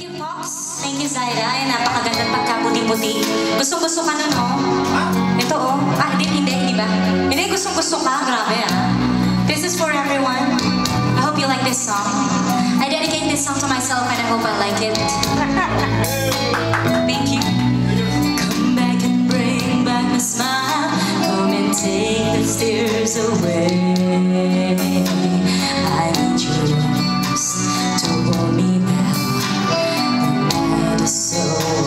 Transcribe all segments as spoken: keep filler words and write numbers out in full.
you, Pops. Thank you, Zaira. Ay, napakagandang pagkaputi-puti. Gusto-gusto ka nun, oh. Ito, oh. Ah, hindi, hindi, hindi ba? Hindi, gusto-gusto ka. Grabe, ah. This is for everyone. I hope you like this song. I dedicate this song to myself and I hope I like it. Thank you. Come back and bring back my smile. Come and take the tears away. I need yours to hold me now. The night is so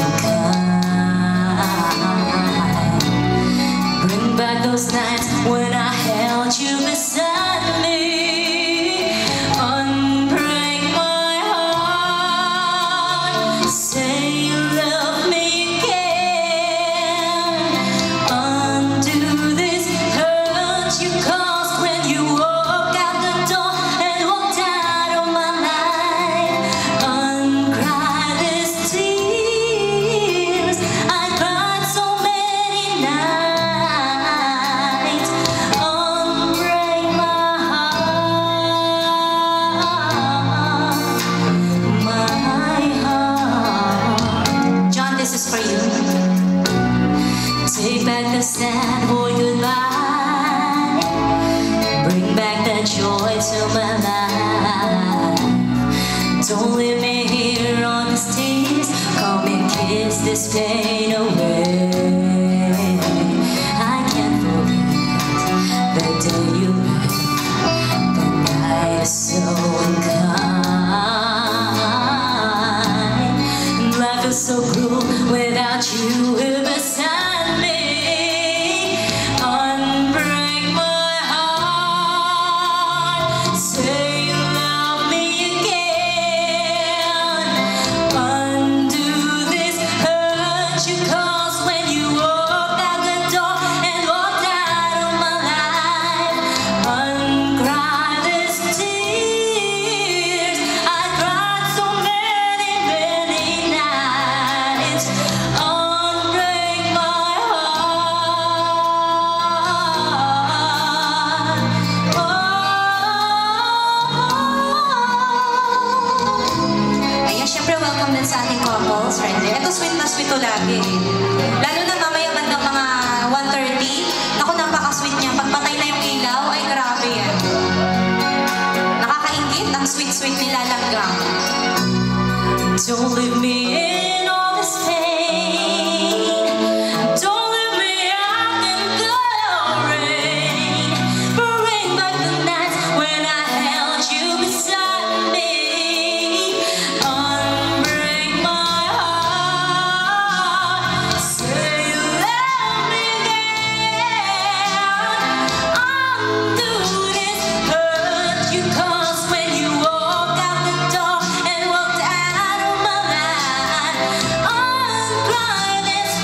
kind. Bring back those nights when I held you beside me. Unbreak my heart. Say you love me again. Undo this hurt you caused when you walked out the door and walked out of my life. Uncry these tears I cried so many nights. Unbreak my heart, my heart. John, this is for you. Take back the sad boy goodbye. Bring back that joy to my life. Don't leave me here on the stairs. Come and kiss this pain away. I can't forget the day you left. The night is so kind. Life is so cruel without you here beside me. Unbreak my heart. Say you love me again. Undo this hurt you caused when you walked out the door and walked out of my life. Uncry these tears I cried so many, many nights. Unbreak my heart. Oh. Ayan, syempre welcome din sa ating couples right there. Ito sweet na sweet to lagi. Lalo na mamaya bandang mga one thirty. Ako, napaka-sweet niya. Pagpatay na yung ilaw, ay grabe yan. Nakakaingit ang sweet-sweet nila langgam. Don't leave me in all this pain. Don't leave me out in the rain. Bring back the nights when I held you beside me. Unbreak my heart. Say you love me again. Undo this hurt you caused when you walked out the door and walked out of my life. Uncry these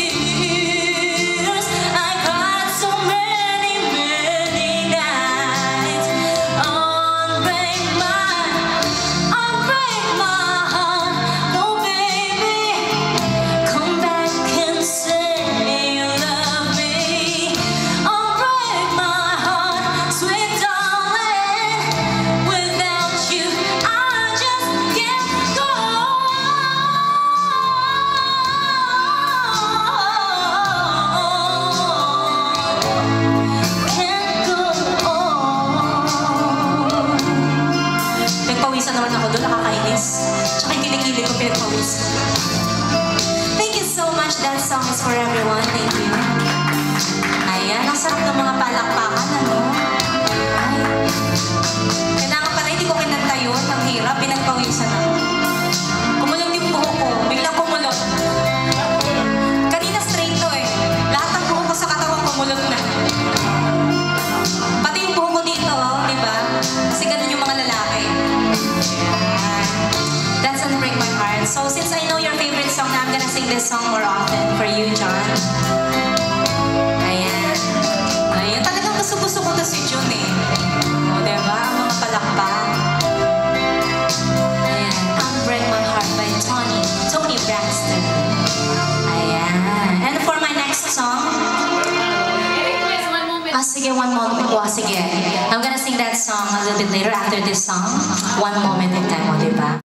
tears I cried so many, many nights. Unbreak my, unbreak my heart. Oh baby, come back and say you love me. Unbreak my heart, sweet darling. Without you, I just can't go on. Can't go on. Nagpawisan naman ako doon, nakakainis. Tsaka yung kilikili ko pinagpawisan. Thank you so much. That song is for everyone. Thank you. Ayan, ang sarap ng mga palakpakan, ano? Ay. Kailangan pala, hindi ko kinanta yun. Ang hirap, pinagpawisan ako. Kumulot yung buho ko. Biglang kumulot. Kanina straight to eh. Lahat ng buho ko sa katawan kumulot na. Pati yung buho ko dito, oh, di ba? Kasi ganun yung mga lalaki. That's Unbreak My Heart. So since I know your favorite song, now I'm gonna sing this song more often for you, John. Ayan. Ayan. Talagang gusto-gusto ko to si June eh. O, diba? Ang mga palakpak. Ayan. Unbreak My Heart by Tony. Tony Braxton. Ayan. And for my next song, ah, sige, one moment. Oh, sige. I'm gonna sing that song a little bit later after this song. One moment in time, o, diba?